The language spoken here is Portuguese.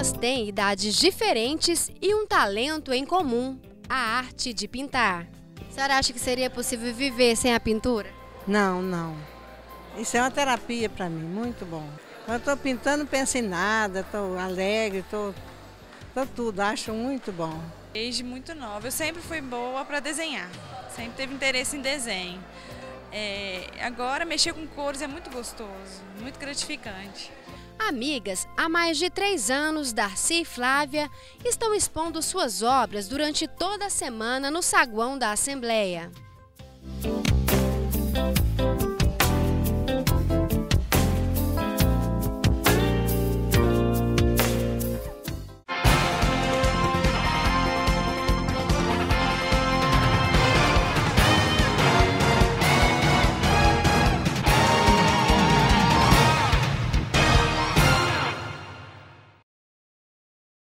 Elas têm idades diferentes e um talento em comum, a arte de pintar. A senhora acha que seria possível viver sem a pintura? Não, não. Isso é uma terapia para mim, muito bom. Quando eu estou pintando, não penso em nada, estou alegre, estou tudo, acho muito bom. Desde muito nova, eu sempre fui boa para desenhar, sempre teve interesse em desenho. Agora, mexer com cores é muito gostoso, muito gratificante. Amigas, há mais de 3 anos, Darcy e Flávia estão expondo suas obras durante toda a semana no saguão da Assembleia.